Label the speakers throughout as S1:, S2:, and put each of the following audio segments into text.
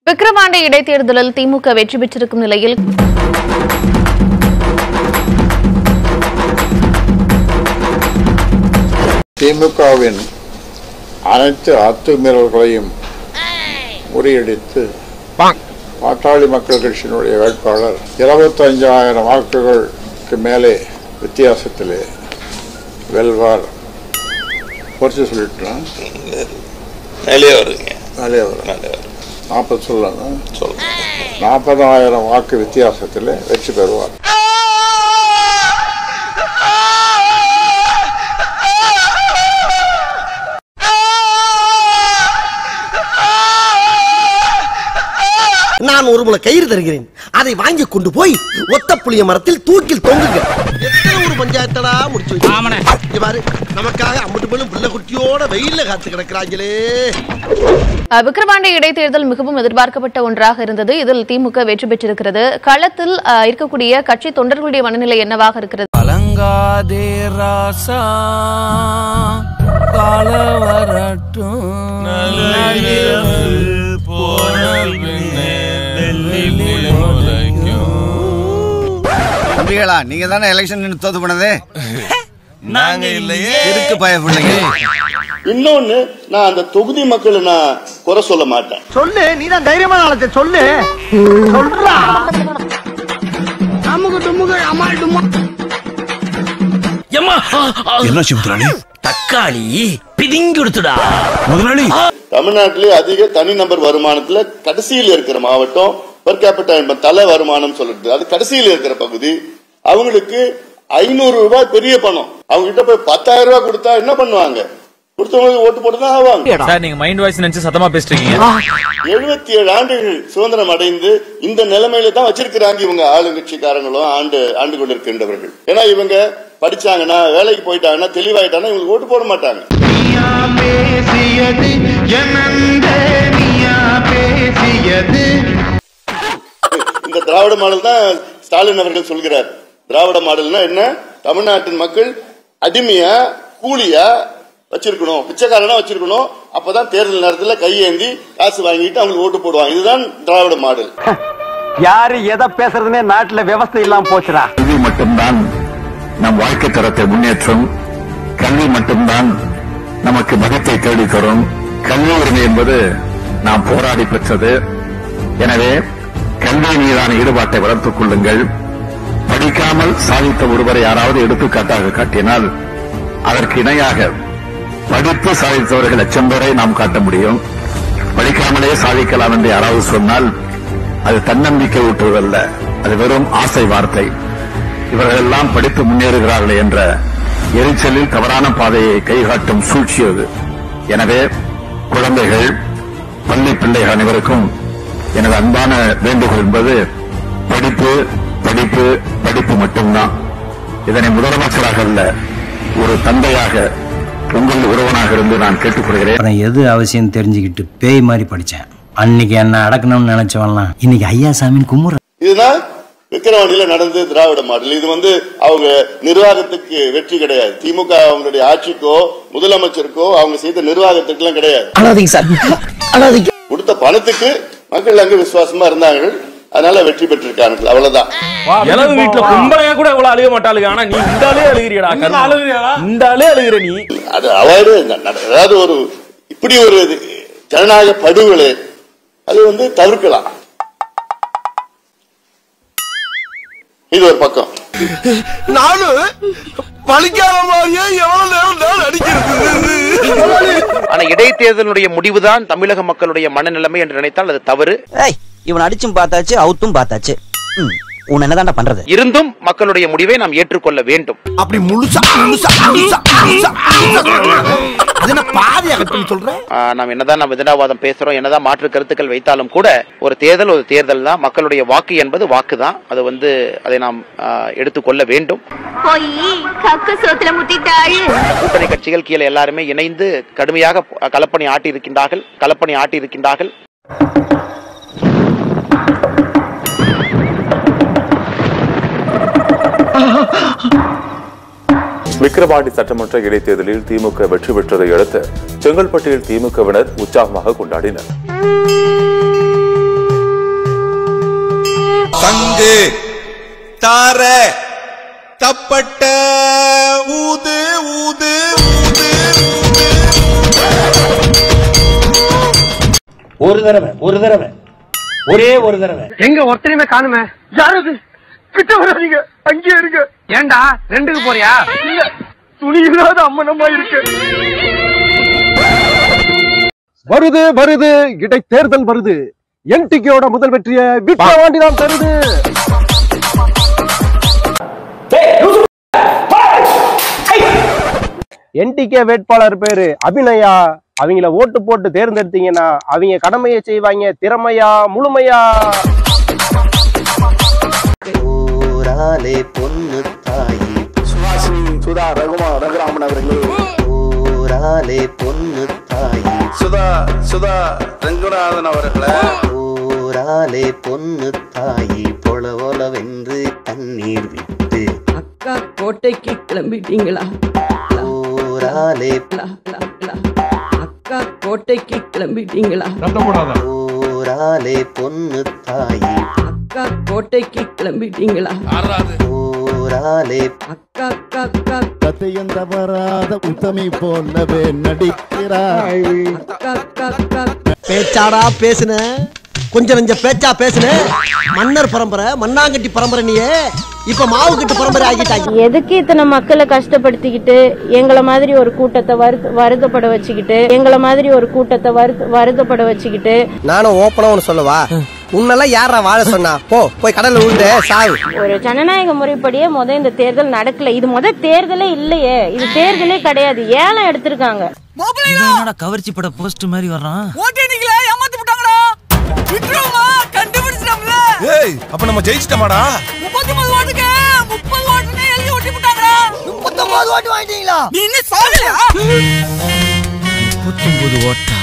S1: விக்கிரவாண்டி இடைத்தேர்தலில் திமுக வெற்றி பெற்றிருக்கும் நிலையில்
S2: திமுகவின் அனைத்து அத்துமீறல்களையும் முறியடித்து பாட்டாளி மக்கள் கட்சியினுடைய வேட்பாளர் 25,000 வாக்குகளுக்கு மேலே வித்தியாசத்திலே வெல்வார். குறைச்சி சொல்லிட்டோம்,
S3: மேலே வருங்க.
S2: 40 சொல்லணும், 40,000 வாக்கு வித்தியாசத்தில் வெற்றி பெறுவார்.
S4: நான் ஒரு முளை கயிறு தருகிறேன், அதை வாங்கி கொண்டு போய் ஒத்த புளிய மரத்தில் தூக்கில் தொங்குங்க. ஒரு பஞ்சாயத்தடா முடிச்சு நமக்காக அம்பட்டு போலும் புள்ள குட்டியோட வெயில்ல காத்து கிடக்கிறாங்களே.
S1: விக்கிரவாண்டி இடைத்தேர்தல் மிகவும் எதிர்பார்க்கப்பட்ட ஒன்றாக இருந்தது. இதில் திமுக வெற்றி பெற்றிருக்கிறது. களத்தில் இருக்கக்கூடிய கட்சி தொண்டர்களுடைய மனநிலை என்னவாக இருக்கிறது?
S5: அலங்காதே ராசா
S6: தம்பிகளா, நீங்க தானே எலெக்ஷன் தோத்து போனது?
S5: நாங்க இல்லையே,
S6: இருக்கு பயப்பிள்ளைங்க.
S3: இன்னொன்னு, நான் அந்த தொகுதி மக்களை நான் குறை சொல்ல மாட்டேன்.
S4: சொல்லு, நீ தான் தைரியமான ஆளத்தை சொல்லு. சொல்றா
S5: என்ன முதலாளி? தக்காளி பிதிங்கி கொடுத்துடா முதலாளி.
S3: தமிழ்நாட்டிலே அதிக தனி நபர் வருமானத்துல கடைசியில் இருக்கிற மாவட்டம் per capita தலை வருமானம் சொல்றது, அது கடைசியில் இருக்கிற பகுதி. அவங்களுக்கு 500 ரூபாய் பெரிய பணம். அவங்க கிட்ட போய் 10,000 ரூபாய் கொடுத்தா என்ன பண்ணுவாங்க? கொடுத்தவங்களுக்கு ஓட்டு போட்டுதான் ஆவாங்க.
S7: சார், நீங்க மைண்ட் வாய்ஸ் நினைச்சு சத்தமா பேசுறீங்க.
S3: 77 ஆண்டுகள் சுதந்திரம் அடைந்து இந்த நிலைமையில தான் வச்சிருக்கிறாங்க இவங்க ஆளுங்கட்சிக்காரங்களும் ஆண்டு கொண்டிருக்கின்றவர்கள். ஏன்னா இவங்க படிச்சாங்கன்னா, வேலைக்கு போயிட்டாங்கன்னா, தெளிவாயிட்டாங்கன்னா இவங்களுக்கு ஓட்டு போட மாட்டாங்க. இந்த திராவிட மாடல் தான் ஸ்டாலின் அவர்கள் சொல்கிறார். திராவிட மாடல்னா என்ன? தமிழ்நாட்டின் மக்கள் அடிமையா கூலியா வச்சிருக்கணும், பிச்சைக்காரனா வச்சிருக்கணும். அப்பதான் தேர்தல் நேரத்தில் கையேந்தி காசு வாங்கிட்டு அவங்களுக்கு ஓட்டு போடுவாங்க. இதுதான் திராவிட மாடல்.
S4: யாரு எதை பேசுறதுன்னே நாட்டுல விவசாயம் இல்லாம போச்சுடா.
S8: கல்வி மட்டும்தான் நம் வாழ்க்கை தரத்தை முன்னேற்றும். கல்வி மட்டும்தான் நமக்கு மகத்தை தேடி தரும். கல்வி உரிமை என்பது நாம் போராடி பெற்றது. எனவே கல்வி மீதான ஈடுபாட்டை வளர்த்துக் கொள்ளுங்கள். படிக்காமல் சாதித்த ஒருவரை யாராவது எடுத்துக்காட்டாக காட்டினால் அதற்கு இணையாக படித்து சாதித்தவர்கள் லட்சம் பேரை நாம் காட்ட முடியும். படிக்காமலே சாதிக்கலாம் என்று யாராவது சொன்னால் அது தன்னம்பிக்கை ஊட்டுவதல்ல, அது வெறும் ஆசை வார்த்தை. இவர்கள் எல்லாம் படித்து முன்னேறுகிறார்கள் என்ற எரிச்சலில் தவறான பாதையை கைகாட்டும் சூழ்ச்சி அது. எனவே குழந்தைகள், பள்ளி பிள்ளைகள் அனைவருக்கும் எனது அன்பான வேண்டுகோள் என்பது படிப்பு படிப்பு படிப்பு மட்டும்தான். இதனை முதலமைச்சராக அல்ல, ஒரு தந்தையாக, உங்கள் ஒருவனாக இருந்து நான் கேட்டுக்கொள்கிறேன்.
S6: எது அவசியம் தெரிஞ்சுக்கிட்டு பேய் மாதிரி படிச்சேன். அன்னைக்கு என்ன அடக்கணும்னு நினைச்சவன்லாம் இன்னைக்கு ஐயா சாமின்னு கும்புற.
S3: இதுதான் விக்கிரவாண்டியில நடந்து திராவிட மாடல். இது அவங்க நிர்வாகத்துக்கு வெற்றி கிடையாது. திமுக அவங்களுடைய ஆட்சிக்கோ முதலமைச்சருக்கோ அவங்க செய்த நிர்வாகத்துக்கு எல்லாம் கிடையாது. கொடுத்த பணத்துக்கு மக்கள் அங்கு விசுவாசமா இருந்தாங்க, அதனால வெற்றி பெற்றிருக்காங்க. அவ்வளவுதான்.
S7: எலவு வீட்டுல கும்பலையா கூட இவ்வளவு அழுக மாட்டாளுங்க. ஆனா நீ இந்த ஆளே அழுகிறியடா, இந்த ஆளே அழுகிற நீ.
S3: அது அவாய்டு. அதாவது ஒரு இப்படி ஒரு ஜனநாயக படுகொலை அது தவிர்க்கலாம். இது ஒரு பக்கம்.
S4: நானும் பழிக்காத மாதிரியே எவ்வளவு நேரம் தான் அடிக்கிறது.
S9: ஆனா இடைத்தேர்தலுடைய முடிவுதான் தமிழக மக்களுடைய மனநிலைமை என்று நினைத்தால் அது தவறு.
S10: இவன் அடிச்சும் பார்த்தாச்சு, அவுத்தும் பார்த்தாச்சு. உன் என்னதான்டா பண்றது?
S9: இருந்தும் மக்களுடைய முடிவை நாம் ஏற்றுக்கொள்ள வேண்டும்.
S4: அப்படி முழுசா
S9: நாம் என்னதான் நாம் விதண்டாவாதம் பேசுறோம், என்னதான் மாற்று கருத்துக்கள் வைத்தாலும் கூட ஒரு தேர்தல் தான். மக்களுடைய வாக்கு என்பது வாக்கு தான். அது அதை நாம் எடுத்துக்கொள்ள வேண்டும். கூட்டணி கட்சிகள் கீழே எல்லாருமே இணைந்து கடுமையாக களப்பணி ஆட்டி இருக்கின்றார்கள்.
S11: விக்கிரவாண்டி சட்டமன்ற இடைத்தேர்தலில் திமுக வெற்றி பெற்றதை அடுத்து செங்கல்பட்டில் திமுகவினர் உற்சாகமாக கொண்டாடினர்.
S12: சங்கு தார தப்பட்ட ஊது ஊது ஊது
S13: ஒரு தடவை ஒரே ஒரு தடவை
S14: எங்க ஒருத்தனையுமே காணுமே. யாரது? கிட்ட வராதீங்க, அங்கே இருங்க. ஏண்டா 2க்கு போறியா? இல்ல, துணி இல்லாத அம்மனமா இருக்கு.
S15: வருது இடைத்தேர்தல் வருது. என்டிகேயோட முதல் வெற்றியை விக்கிரவாண்டி தான் தருது. என்டிகே வேட்பாளர் பேரு அபிநயா. அவங்கள ஓட்டு போட்டு தேர்ந்தெடுத்தீங்கன்னா அவங்க கடமையை செய்வாங்க திறமையா முழுமையா.
S16: ஓராலே பொண்ணு தாயி
S3: சுதா ரகுராமன் அவர்களே.
S16: ஓராலே பொண்ணு தாயி
S3: சுதா ரங்கநாதன் அவர்களே.
S16: ஓராலே பொண்ணு தாயி பொலவென்று தண்ணீர் விட்டு
S17: அக்கா கோட்டைக்கு கிளம்பிட்டீங்களா?
S16: ஓராலே
S17: அக்கா கோட்டைக்கு கிளம்பிட்டீங்களா?
S16: ஓராலே பொண்ணு தாயி
S17: அக்கா கோட்டைக்கு கிளம்பிட்டீங்களா?
S16: ஓராலே
S17: அக்கா அக்கா
S18: கதையந்த வராத உத்தமி போலவே நடிக்கிறாய்.
S4: பேச்சாடா பேசுன, கொஞ்சம் நெஞ்ச பேச்சா பேசுன. மன்னர் பரம்பரை, மண்ணாங்கட்டி பரம்பரை, நீயே இப்ப மாவு கட்டு பரம்பரை ஆகிட்டாங்க.
S19: எதுக்கு இத்தனை மக்களை கஷ்டப்படுத்திக்கிட்டு எங்களை மாதிரி ஒரு கூட்டத்தை வருத்தப்பட வச்சுக்கிட்டு
S4: நானும் ஓப்பனா ஒண்ணு சொல்லவா? உன்னெல்லாம் யாரா வாழ சொன்னா? போய் கடல்ல விழுந்து சாவு.
S19: ஒரு ஜனநாயக முறைப்படியே இந்த தேர்தல் நடக்கல. இது தேர்தலே இல்லையே, இது தேர்தலே கிடையாது. ஏலம் எடுத்திருக்காங்க.
S5: கவர்ச்சி பட போஸ்ட் மாதிரி வர்றான்.
S12: ஏய், அப்ப நம்ம ஜெயிச்சிட்டோமாடா?
S17: 39 ஓட்டுக்கு 30 ஓட்டுனே எழுதி ஒட்டி போட்டாங்கடா.
S4: 39 ஓட்டு வாங்கிட்டீங்களா?
S17: நீ என்ன சாகலையா?
S5: 39 ஓட்டா.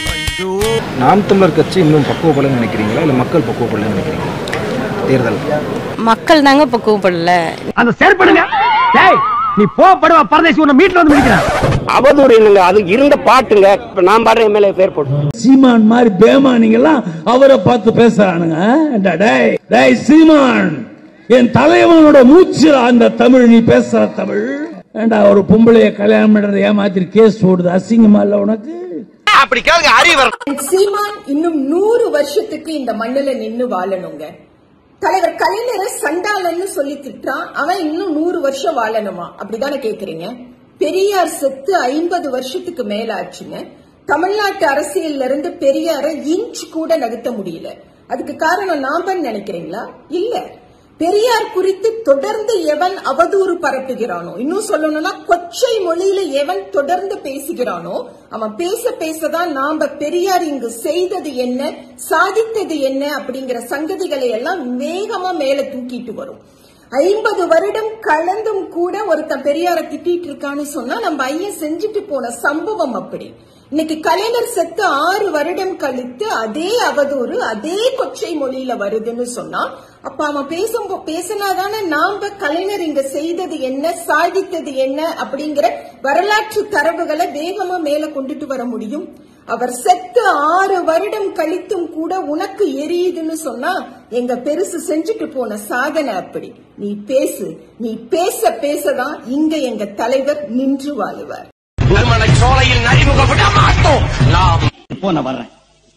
S6: நாம் தமிழர் கட்சி இன்னும் பக்குவப்படலன்னு நினைக்கிறீங்களா இல்ல மக்கள் பக்குவப்படலன்னு நினைக்கிறீங்களா? தேர்தல்
S19: மக்கள் தாங்க பக்குவப்படல.
S14: அந்த செயற்படுங்க. டேய், நீ போடுவா பரதேசி, உன்னை மீட்ல வந்து மிதிக்கிறான்.
S13: அவதூறு இல்லைங்க, அது இருந்த பாட்டுங்க. இப்ப நான் பாடுற எம்எல்ஏ பேர் போட்டு
S20: சீமான் மாதிரி பேமானிங்க எல்லாம் அவரை பார்த்து பேசுறானுங்க. டேய் சீமான், என் தலைவனோட மூச்சு அந்த தமிழ், நீ பேசுற தமிழ். ஏண்டா ஒரு பொம்பளைய கல்யாணம் பண்றத ஏமாத்திரி கேஸ் ஓடுது, அசிங்கமா இல்ல உனக்கு?
S4: அப்படி கேளுங்க அறிவர்.
S21: சீமான் இன்னும் 100 வருஷத்துக்கு இந்த மண்ணுல நின்னு வாழணுங்க. தலைவர் கலைஞரை சண்டாளன்னு சொல்லி திட்டான், அவன் இன்னும் 100 வருஷம் வாழணுமா? அப்படிதானே கேக்குறீங்க? பெரியார் செத்து 50 வருஷத்துக்கு மேல ஆச்சுங்க. தமிழ்நாட்டு அரசியல்ல இருந்து பெரியார இன்ச் கூட நகர்த்த முடியல. அதுக்கு காரணம் நாம நினைக்கிறீங்களா? இல்ல, பெரியார் குறித்து தொடர்ந்து எவன் அவதூறு பரப்புகிறானோ, இன்னும் சொல்லணும்னா கொச்சை மொழியில எவன் தொடர்ந்து பேசுகிறானோ, அவன் பேசதான் நாம பெரியார் இங்கு செய்தது என்ன, சாதித்தது என்ன அப்படிங்கிற சங்கதிகளை எல்லாம் வேகமா மேல தூக்கிட்டு வரும். 50 வருடம் கலந்தும் கூட ஒருத்தன் பெரியார திட்டிட்டு இருக்கான்னு சொன்னா நம்ம ஐயன் செஞ்சுட்டு போன சம்பவம் அப்படி. இன்னைக்கு கலைஞர் செத்து 6 வருடம் கழித்து அதே அவதூறு அதே கொச்சை மொழியில வருதுன்னு சொன்னா, அப்ப அவன் பேசினாதானே நாம கலைஞர் இங்க செய்தது என்ன, சாதித்தது என்ன அப்படிங்கிற வரலாற்று தரவுகளை வேகமா மேல கொண்டுட்டு வர முடியும். அவர் செத்து 6 வருடம் கழித்தும் கூட உனக்கு எரியுதுன்னு சொன்னா எங்க பெருசு செஞ்சுட்டு போன சாதனை அப்படி. நீ பேசு, நீ பேசதான் இங்க எங்க தலைவர் நின்று வாழுவார்.
S13: சோலையில் அறிமுகப்பட மாட்டோம். நான் வர்றேன்.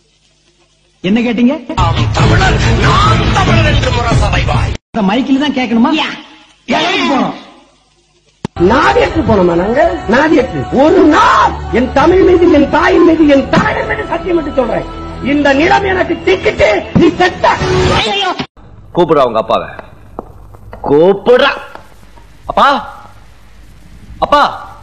S13: என்ன கேட்டீங்க? தமிழர், நான் தமிழர் என்று முரசறைவாய். மைக்கில் தான் கேட்கணுமா? போனோம் நாதியற்று போனோமா? நாங்க நாதியற்று ஒரு நாள் என் தமிழ் மீது, என் தாயின் மீது, என் தாயின் மீது சத்தியம் என்று சொல்றேன். இந்த நிலம் எனக்கு டிக்கெட்டு. நீ செத்த.
S5: கூப்பிடுறா உங்க அப்பாவை. கூப்பிடுறா. அப்பா, அப்பா.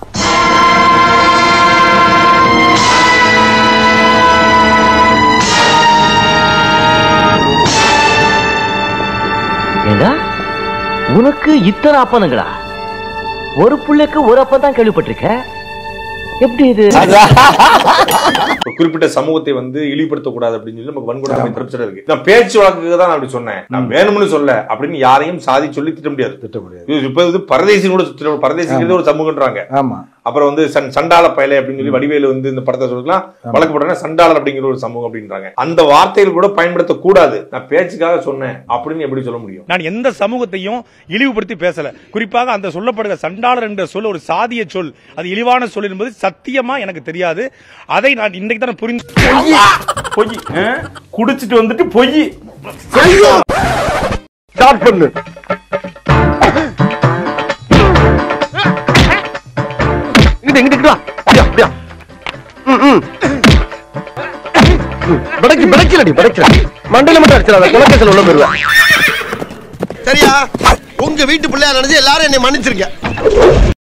S5: ஏண்டா உனக்கு இத்தனை அப்பனுங்களா? ஒரு பிள்ளைக்கு ஒரு அப்பன் தான் கேள்விப்பட்டிருக்க. எப்படி இது?
S11: குறிப்பிட்ட சமூகத்தை இழிவுபடுத்த கூடாது அப்படின்னு சொல்லி நமக்கு வன்கொடுமை பிரச்சனை இருக்கு. நான் பேச்சு வழக்குக்கு தான் அப்படி சொன்னேன், நான் வேணும்னு சொல்ல அப்படின்னு யாரையும் சாதி சொல்லி திட்ட முடியாது. இப்ப பரதேசி கூட பரதேசிங்கிறது ஒரு சமூகம்ன்றாங்க.
S6: ஆமா,
S11: அப்புறம் வந்து சண்டாள பயலை அப்படின்னு சொல்லி வடிவேலு வந்து இந்த படத்தை சொல்லலாம் வழக்கு போட்டா சண்டாளர் அப்படிங்கிற ஒரு சமூகம் அப்படின்றாங்க. அந்த வார்த்தைகள் கூட பயன்படுத்த கூடாது, நான் பேச்சுக்காக சொன்னேன் அப்படின்னு எப்படி சொல்ல முடியும்?
S2: நான் எந்த சமூகத்தையும் இழிவுபடுத்தி பேசல. குறிப்பாக அந்த சொல்லப்படுகிற சண்டாளர் என்ற சொல் ஒரு சாதிய சொல், அது இழிவான சொல் என்பது சத்தியமா எனக்கு தெரியாது. அதை நான் இன்னைக்கு தான் புரிந்து.
S7: பொய் குடிச்சிட்டு வந்துட்டு பொய்
S15: ஸ்டார்ட் பண்ணு. மண்டல மட்டும் அடிச்சிடாத, குலக்கேசல் உள்ள போயிருவேன்.
S4: சரியா? உங்க வீட்டு பிள்ளையா நினைச்சு எல்லாரும் என்னை மன்னிச்சிருங்க.